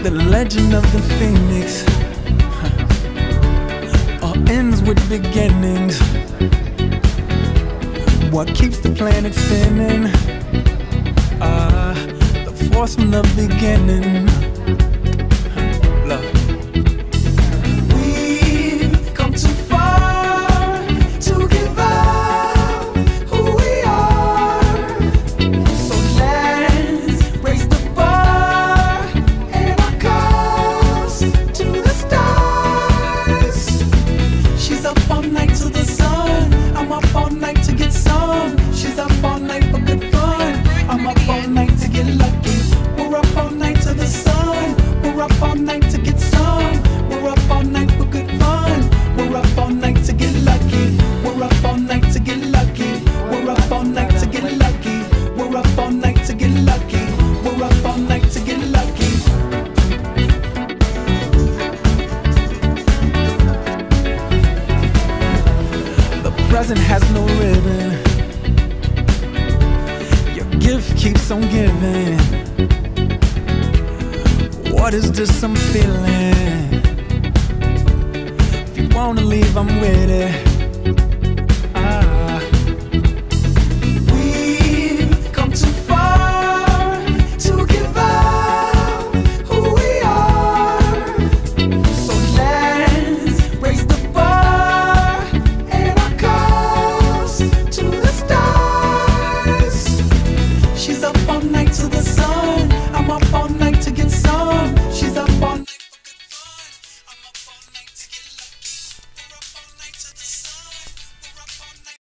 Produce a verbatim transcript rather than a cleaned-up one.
The legend of the phoenix huh. all ends with beginnings. What keeps the planet spinning? Ah, uh, the force from the beginning. Huh. Love. Present has no ribbon. Your gift keeps on giving. What is this I'm feeling? If you wanna leave, I'm with it.